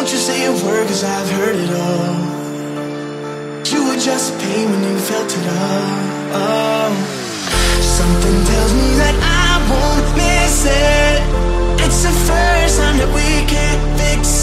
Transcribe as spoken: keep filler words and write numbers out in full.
Don't you say a word, cause I've heard it all. You were just pain when you felt it all. Oh. Something tells me that I won't miss it. It's the first time that we can't fix